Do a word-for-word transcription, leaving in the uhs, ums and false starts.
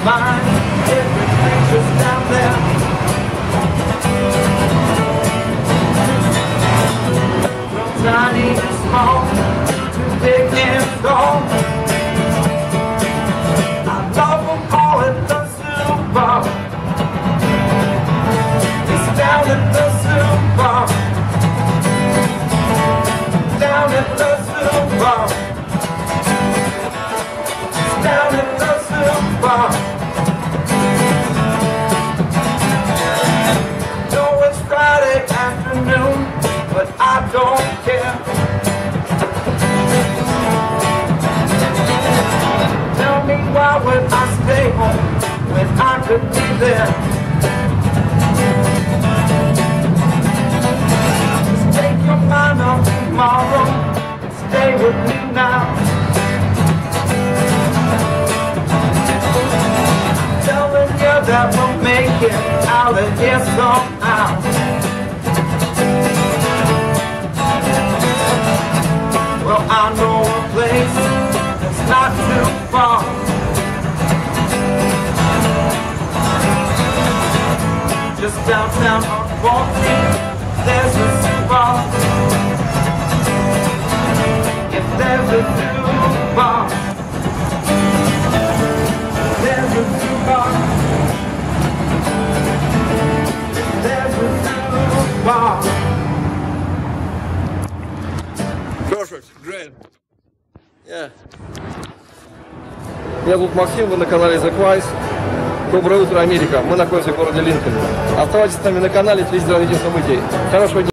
mind. Every creature's down there. From tiny and small to big and tall, I love them all at the super. It's down at the super. Down at the super. It's down at the super. Know it's Friday afternoon, but I don't care. Tell me why would I stay home when I could be there? Just take your mind off tomorrow and stay with me now. Telling you that we'll make it out of here somehow. Well, I know a place that's not too far. Just downtown on fourteenth, there's a super. If there's a super, there's a super. There's a super. Perfect, great. Yeah. Меня зовут Максим, вы на канале TheQwais. Доброе утро, Америка. Мы находимся в городе Линкольн. Оставайтесь с нами на канале, следите за этим событием. Хорошего дня.